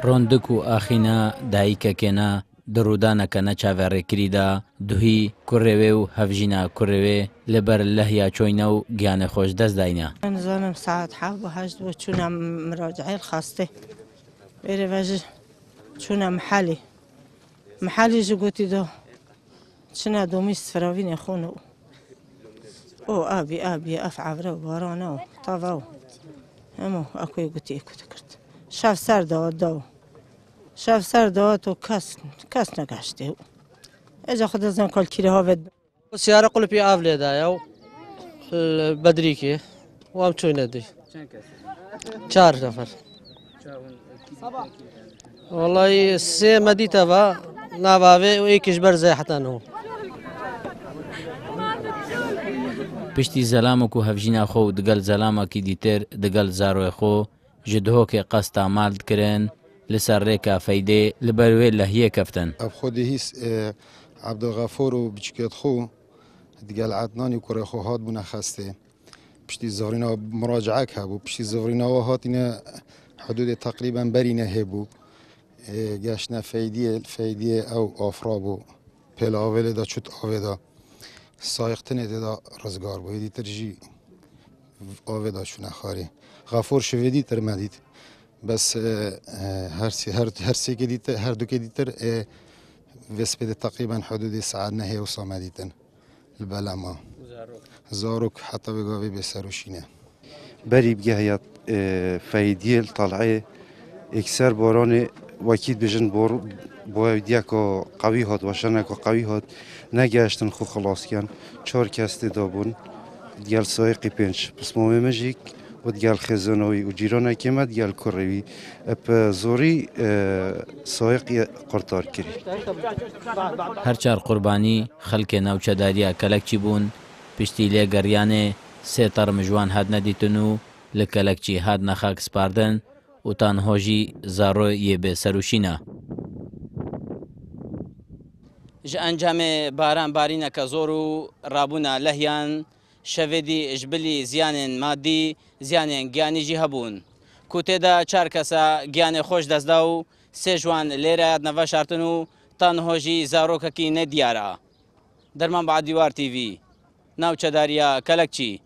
ڕۆندک و ئاخینە دایکەکێنە دڕوودانەکەنە چاوێڕێکریدا دوهی کوڕێوێ و هەڤژینە کوڕێوێ لەبەر لەهیا چۆینە و گیانە خۆش دەستداینە. نزانم ساعت 7 بۆ چوونە مراجعەی خاستێ بێرەڤژ چوونە محالیش گوتیدۆ چنە دومی سفراوینێ خۆنە و ئۆ ئابی ئەف عەڤرە و بارانە و تاڤا و هەموو ئەکوێ گوتی ئێکوتە کرد شەو سەردەوە تۆ کەس نەگەشتێ و ئێجا خۆ دەزانم کۆلکیرە هاوێت سیارە قوڵپی ئاو لێدایە و بەدریکێ وام چووینە دی 4 نەفەر وەڵی سێ مەدیتەوە ناواوێ و ئێکیش بەرزای حتانەوە پشتی زەلامێک و هەڤژینە خۆ و دگەل زەلامێکی دیتر دگەل زارۆی خۆ ji dihokê qesta mal dikirin li ser rêka feydê li ber wê lehiyê keftin. Ev xwedî hîs Ebdulgafor û biçikêt xwe digel Ednanî kurê xwe hat bûne xestê. Piştî zivrîna muraceyek hebû. Piştî zivrîna we hatîne hudûdê teqrîben berîne hêbû. Geştine feydiyê ew afirabû pêla avê da çût avê da. Sayiqtinê tê da rizgar bû. Êdî tir jî avê da çûne xarê. Gafor şivedî tir me dît. Bes her dukê dîtir vespêdê teqrîben hudûdê saet nehê wisa me dîtin li belema. Zarok heta vê gavê bêserûşîne. Berî bgeheya feydiyê li Talheyê ekser baranê wekî dibêjin bo diyeka qewî hat weşaneka qewî hat negeştin xwe xilaskiyan 4 kes tê dabûn digel sayiqê 5 pismamê me jî و دیگل خزانوی و جیرانکی ما دیگل کروی اپ زوری سایقی قرطار کری. هر چار قربانی خلک نوچداریا کلکچی بون پشتی لگریانه سه تر مجوان هاد ندیتنو لکلکچی هاد نخاک سپاردن و تنهاجی زارو یه به سروشینا. ج انجام باران بارینه که زورو رابونا لهیان شەوێدی ژبلی زیانên مادی زیانên گیانی jî hebûn ku têda 4 kesa giyanê xweş destda û sê ji wan lêre neveşartin û tanho jî zarokekî nediyar a. Derman Bahdîwar TV Navçedariya Kelekçî.